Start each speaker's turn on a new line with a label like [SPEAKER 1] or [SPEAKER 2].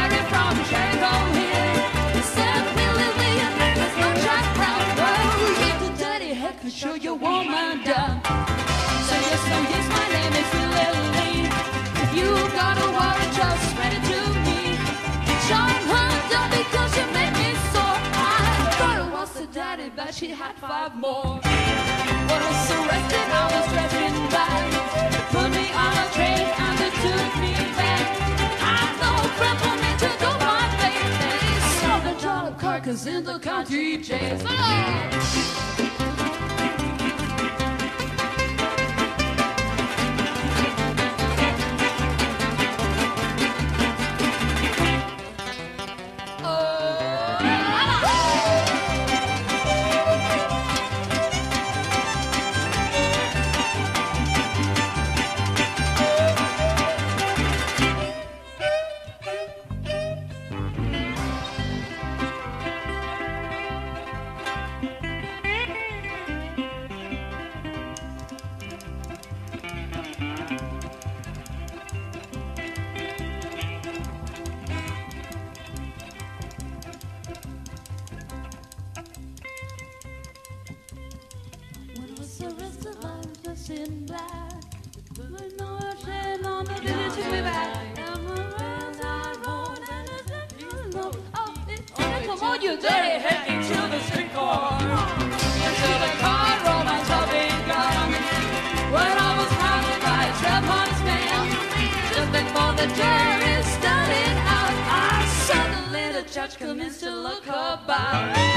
[SPEAKER 1] Mary from Jericho Hill. He said, Willie Lee, and there was no Jack Brown. Well, get the dirty head, for sure you won't mind down. So yes, no, yes, my name is Willie Lee. If you got a worry, just spread it to me. John Hunter, because you made me sore. I thought it was the daddy, but she had 5 more. When I was arrested, I was dressed in black. They put me on a train and they took me back. I know cripple me to do my thing. They saw the jar of carcass in the county jail. In black, with no shame on the village to me back. Come on, you dirty head, into the street car, into the car, romance of being gone. When I was hounded by a 12-month man, just before the jury started out, I suddenly the judge commenced to look about.